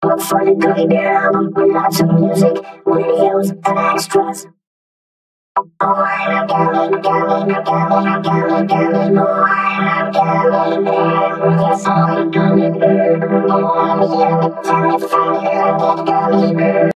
Look for the Gummy Bear album with lots of music, videos, and extras. Oh, I'm a gummy, gummy, gummy, gummy, gummy boy. I'm a gummy bear. Yes, I'm a gummy bear. Oh, I'm a yummy, tummy, funny, like a gummy bear.